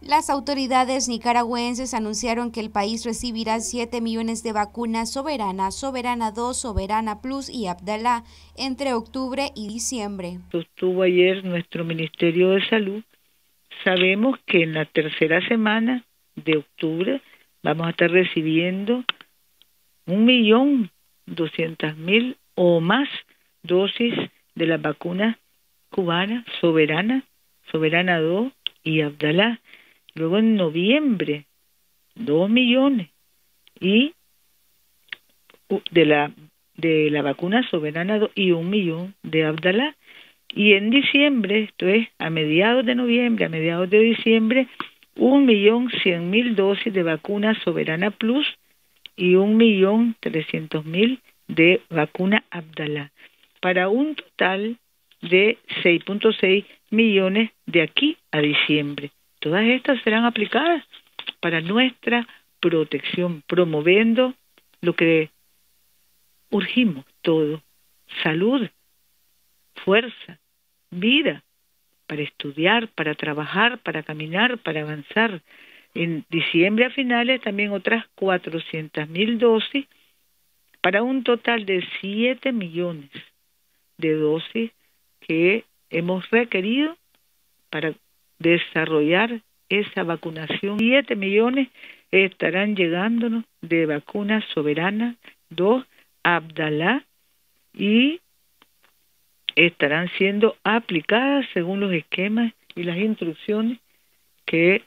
Las autoridades nicaragüenses anunciaron que el país recibirá 7 millones de vacunas Soberana, Soberana 2, Soberana Plus y Abdala entre octubre y diciembre. Sostuvo ayer nuestro Ministerio de Salud. Sabemos que en la tercera semana de octubre vamos a estar recibiendo 1.200.000 o más dosis de las vacunas cubanas, Soberana, Soberana 2 y Abdala. Luego en noviembre, 2 millones y de la vacuna Soberana 2 y 1 millón de Abdala. Y en diciembre, esto es a mediados de noviembre, a mediados de diciembre, 1.100.000 dosis de vacuna Soberana Plus y 1.300.000 de vacuna Abdala, para un total de 6.6 millones de aquí a diciembre. Todas estas serán aplicadas para nuestra protección, promoviendo lo que urgimos todo: salud, fuerza, vida, para estudiar, para trabajar, para caminar, para avanzar. En diciembre a finales también otras 400.000 dosis, para un total de 7 millones de dosis que hemos requerido para desarrollar esa vacunación. 7 millones estarán llegándonos de vacunas Soberana 2, Abdala, y estarán siendo aplicadas según los esquemas y las instrucciones que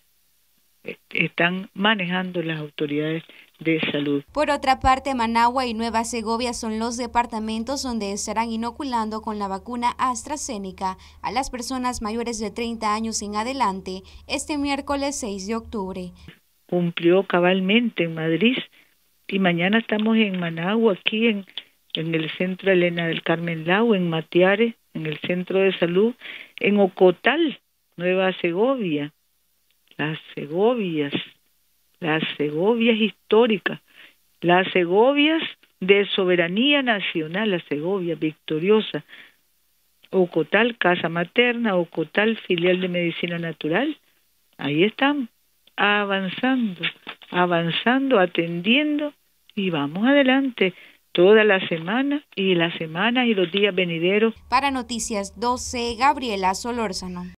están manejando las autoridades de salud. Por otra parte, Managua y Nueva Segovia son los departamentos donde estarán inoculando con la vacuna AstraZeneca a las personas mayores de 30 años en adelante este miércoles 6 de octubre. Cumplió cabalmente en Madrid y mañana estamos en Managua, aquí en el Centro Elena del Carmen Lau, en Matiares, en el Centro de Salud, en Ocotal, Nueva Segovia. Las Segovias históricas, las Segovias de soberanía nacional, las Segovias victoriosas, Ocotal, Casa Materna, Ocotal, filial de Medicina Natural. Ahí estamos, avanzando, atendiendo, y vamos adelante toda la semana y las semanas y los días venideros. Para Noticias 12, Gabriela Solórzano.